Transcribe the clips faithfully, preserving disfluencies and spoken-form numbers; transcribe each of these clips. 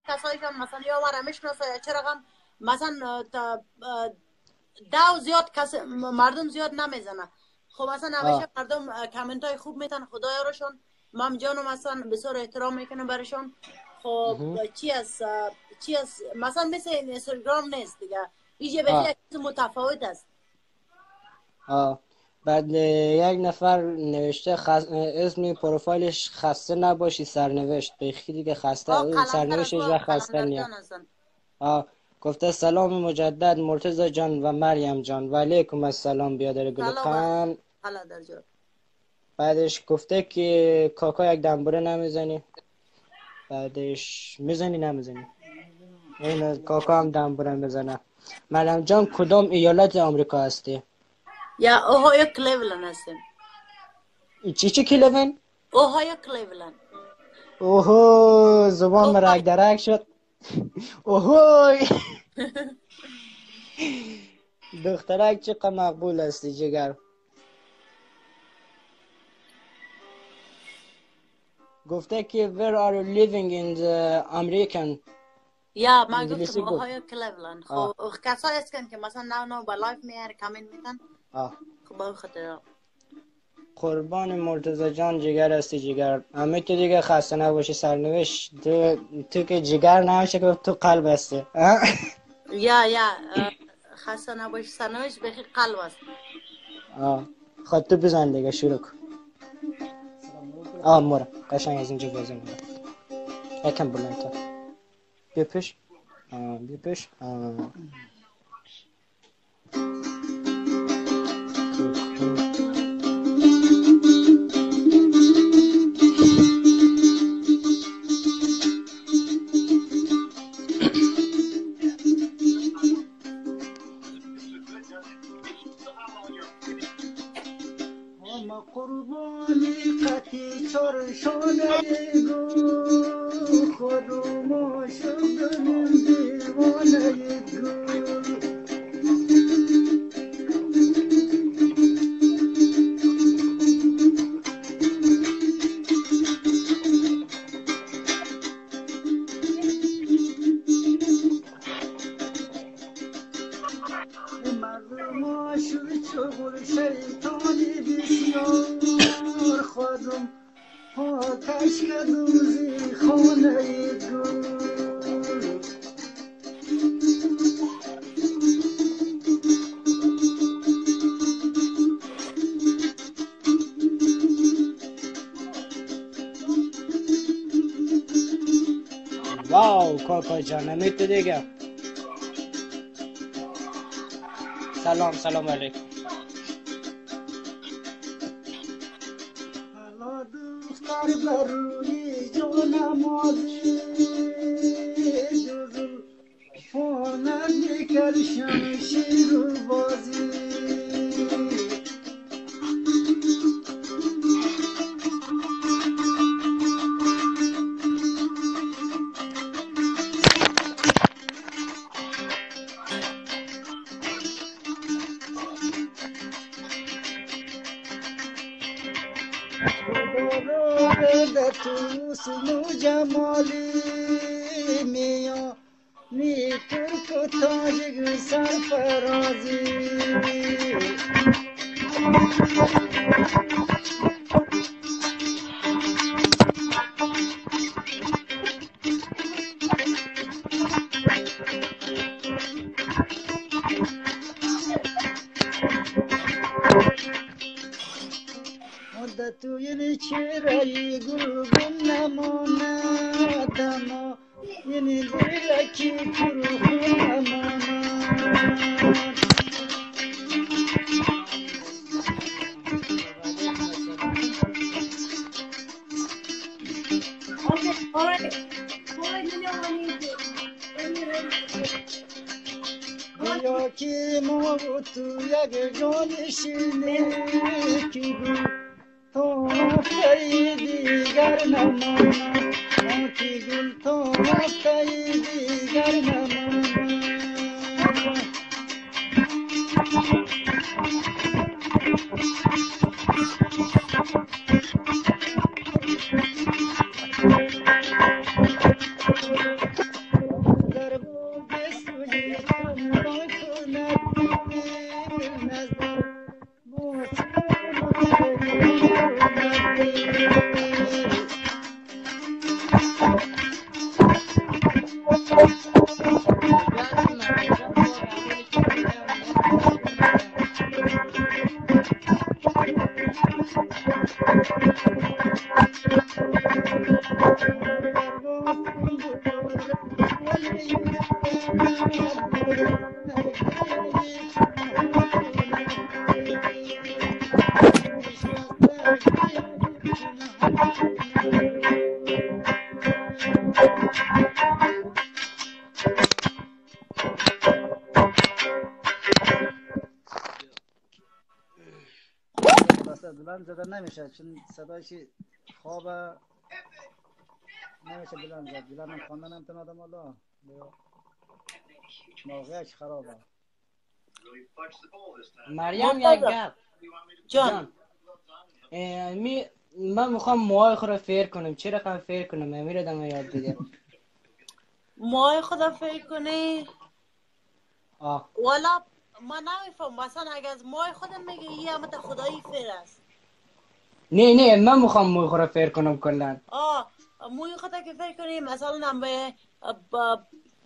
کسایشان مثلا یا مرا میشناسه یا چرا هم مثلا تا دو زیاد کس مردم زیاد نمیزنه. خب مثلا همیشه مردم کامنت های خوب میتن خدایا روشون. مام جانم مثلا بسیار احترام میکنم برشون. خب چی از چی از مثلا مثل اینستاگرام نیست دیگه، اینجا بخی چیز متفاوت است. آه بعد یک نفر نوشته خس... اسم پروفایلش خسته نباشی سرنوشت بخی دیگه خسته سرنوشتش و خسته نیا. آه گفته سلام مجدد مرتضی جان و مریم جان. و علیکم السلام بیادر گلخان. بعدش گفته که کاکا یک دنبوره نمیزنی. بعدش میزنی نمیزنی؟ این کاکا هم دنبوره میزنه. مریم جان کدام ایالت آمریکا هستی؟ یا اوهایو کلیولند هستیم. چی چی کلیولند؟ اوهایو کلیولند. اوهو زبان مرک درک شد. اوهوی دخترک چقدر مقبول هستی جگر. گفته که where are you living in the American. یا ما گفتم اوهایو کلیولند. خب کسایی هستن که مثلا نو نو با لایف میاره کامنت میتن. خب با خاطر قربان مرتضی جان جگر هستی جگر. همه تو دیگه خسته نباشی سرنوشت. تو, تو که جگر نمیشه که تو قلب هستی. یا یا خسته نباشی سرنوشت بخی قلب است. آه خود تو بزن دیگه شروع کن. آه مورا قشنگ از اینجا بازی مورا یکم بلندتر بیا پیش. آه بیا پیش. آه واو کاکا جان نمیتو دیگه. سلام سلام علیکم. حالا دختر بروی جانم آزی جزل فانم بکر شمشیر و بازی. تو سنو جمالی میا می ترک و تاجگ سرفرازی. تو یعنی چرایی گرگم نماند اما یعنی درکی پروخون نماند. بیا که ما تو یک جانشینه کی بود تو نفتی دیگر نماند. موتی گل تو نفتی دیگر نماند. بلند زده نمیشه چون صدایش خوابه نمیشه بلند زد. بلند خواندن هم تنادم الله موقعش خرابه. مریم یک گپ جان می من میخوام موهای خود رو فیر کنم. چه رقم فیر کنم؟ امیر دم یاد بده. موهای خدا فکر کنی آه والا ما نمیفهم. مثلا اگه از موهای خودم میگه یه همت خدایی فیر است. نه نه من میخوام موی خود رو فیر کنم کلا. آه موی خدا که فکر کنی مثلا هم به با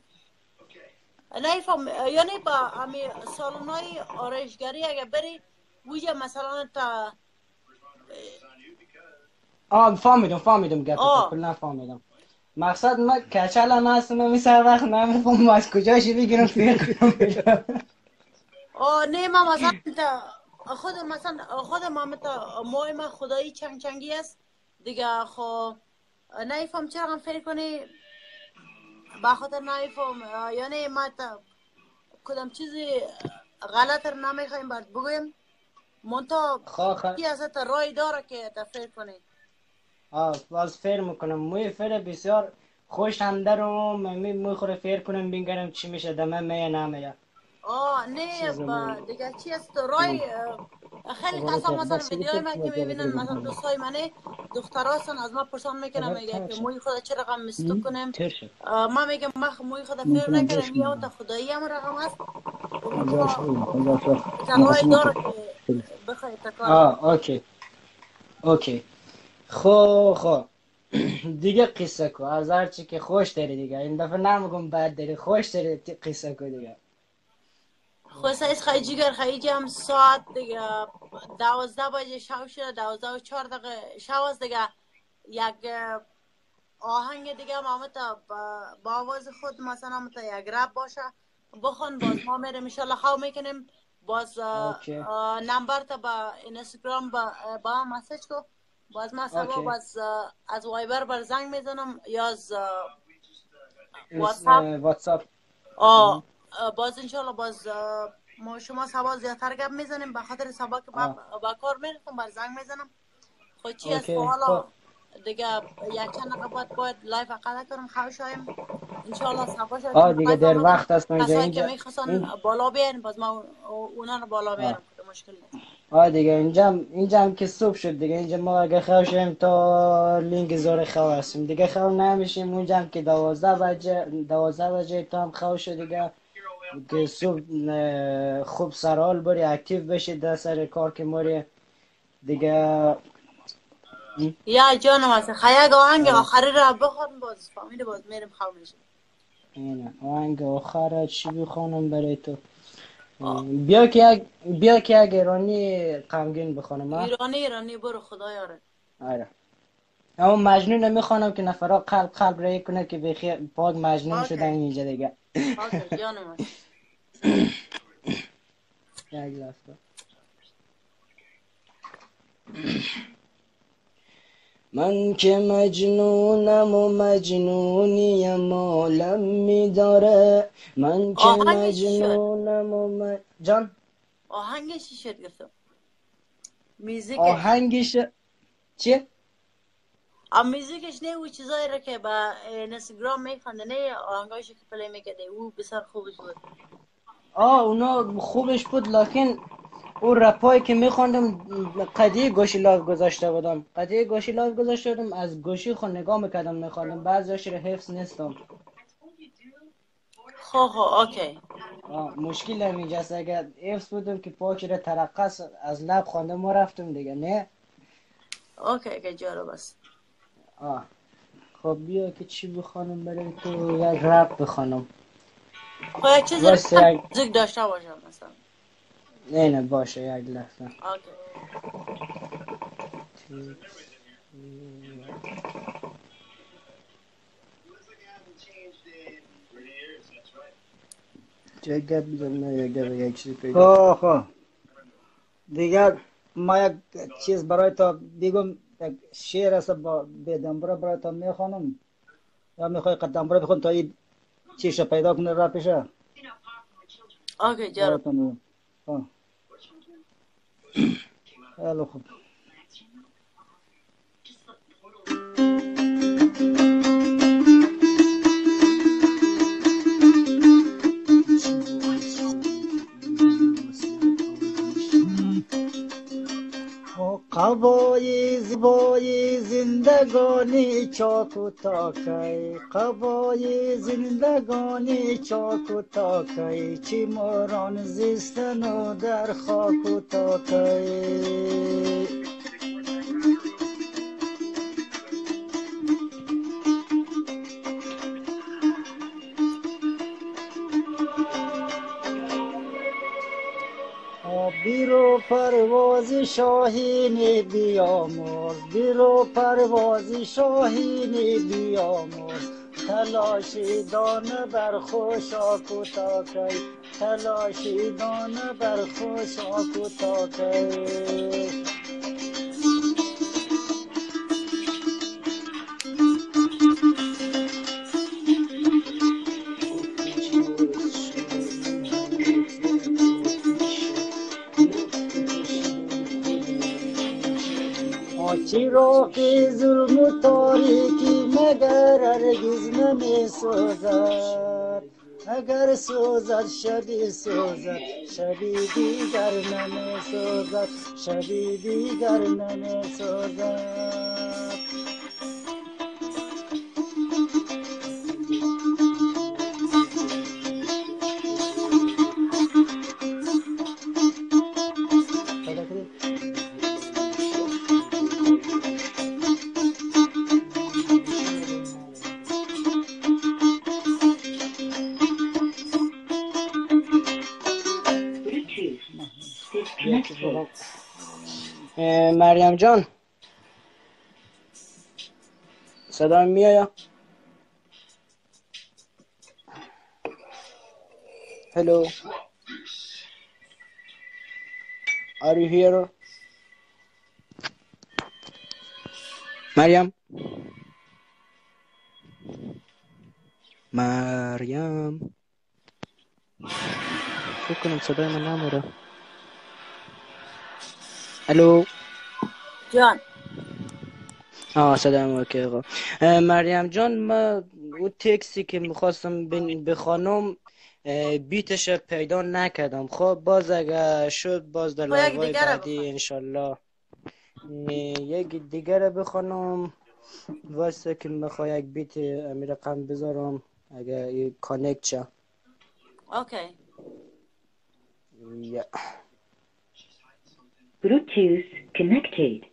نمیفهم یعنی با همی سالن‌های آرایشگری اگه بری ویجا مثلا تا آه فهمیدم فهمیدم گپ تو آه کلا فهمیدم. مقصد من کچل هم هستم همیشه وقت نمیفهم از کجاشی بگیرم فیر کنم. آه نه ما مثلا تا خود مثلا خود ما متا موی ما خدایی چنگ چنگی است دیگه. خب نمیفهم چرا هم فکر کنی با خاطر نمیفهم یعنی ما تا کدام چیزی غلط رو نمیخوایم برد بگویم منتها خواه خواه کی از تا رای داره که تا فکر کنی. آه باز فیر میکنم. موی فیر بسیار خوش هم دارم. می موی خود رو فیر کنم بینگرم چی میشه دمه میه نمیه. آه نه با دیگه چی است رای خیلی کسا مثلا ویدیوهای من که میبینن مثلا دوستای منه دخترها هستن از ما پرسان میکنم میگه که موی خدا چه رقم مستو کنم. ما میگم ما موی خدا فکر نکردم یا تا خدایی هم رقم است و تا رای داره که بخوای تکار کنی. آه اوکی اوکی خو خو دیگه قصه کو از هر چی که خوش داری دیگه. این دفعه نمیگم بد داری خوش داری قصه کو دیگه. خود سایز خیلی جیگر خیلی جم ساعت دیگه دوازده بجه شو شده دوازده و چهار دقیقه شو است دیگه. یک آهنگ دیگه ما متا با آواز خود مثلا متا یک رپ باشه بخون باز ما میریم انشالله خواهو میکنیم باز نمبر تا با اینستاگرام با با هم مسیج کو باز ما سبا باز از وایبر بر زنگ میزنم یا از واتساپ واتساپ آه باز انشالله باز ما شما سبا زیادتر گپ میزنیم به خاطر سبا که من با کار میرفتم بر زنگ میزنم خود چی از حالا دیگه یک چند دقیقه بعد باید لایف اقلا کنم خوش هایم انشالله سبا شد آه دیگه در وقت است اینجا کسایی که میخواستن بالا بیارن باز ما اونا رو بالا میارم مشکل نیست. آه دیگه اینجا اینجا هم که صبح شد دیگه. اینجا ما اگه خوشیم تا لینک زور خو هستیم دیگه. خو نمیشیم اونجا هم که دوازده بجه دوازده بجه تا هم خوش شد دیگه که صبح خوب سرحال بری اکتیو بشی در سر کار که موری دیگه. یا جانم هست خیلی آهنگ آخری را بخون باز فامیل باز میرم خواه میشیم. اینه آهنگ آخر چی بخونم برای تو؟ بیا که یک بیا که یک ایرانی غمگین بخونم. ایرانی ایرانی برو خدا یاره. آره اما مجنون نمیخوانم که نفرا قلب قلب رای کنه که بخیر پاک مجنون شدن اینجا دیگه. اوکی جانم هست. یک لحظه. من که مجنونم و مجنونیم عالم میداره. من که مجنونم و مج... جان آهنگش چی شد گفتم؟ میزیکش آهنگش چیه؟ ام میزیکش نه او چیزایی را که با اینستاگرام میخونده نه آهنگایش که پلی میکرده او بسیار خوبش بود. آه اونا خوبش بود لکن اون رپایی که میخوندم قدیه گوشی لایف گذاشته بودم قدیه گوشی لایف گذاشته بودم از گوشی خود نگاه میکردم میخوندم بعضیش رو حفظ نیستم. خو خو اوکی. آه مشکل هم اینجاست اگر حفظ بودم که پاکی رو ترقص از لب خوانده ما رفتم دیگه نه. اوکی که جارو بس. آه خب بیا که چی بخوانم برای تو یک رپ بخوانم. خب یک چیز موزیک داشته باشم مثلا. نه نه باشه یک لحظه. اوکی. چه گپ بزنم یک گپ یک چیزی پیدا خب خب دیگر ما یک چیز برای تا بگم، یک شعر است با بدنبره برای تا میخوانم یا میخوای قدمبره بخون تا این چیش پیدا کنه را پیشه؟ اوکی جرب. ها خیلی خوب. قبای زیبای زندگانی چاک و تاکی، قبای زندگانی چاک و تاکی، چی موران زیستن و در خاک و تاکی. بیرو پرواز شاهین بیامرز، بیرو پرواز شاهین بیامرز، تلاشی دانه بر خوشاک و تاکی، تلاشی دانه بر خوشاک و تاکی. چراغ ظلم و تاریکی مگر هرگز نمی سوزد، اگر سوزد شبی سوزد، شبی دیگر نمی سوزد، شبی دیگر نمی سوزد. مریم جان صدا میاد؟ Hello, are you here? مریم مریم فکر کنم صدای من نمیره. الو جان آه صدای من اوکی. آقا مریم جان، ما او تکسی که میخواستم بخوانم بیتش پیدا نکردم. خب باز اگه شد باز در لایوهای بعدی انشالله یک دیگر بخوانم. واسه که میخوای یک بیت امیر رقم بذارم اگه کانکت شه. اوکی. یا Bluetooth connected.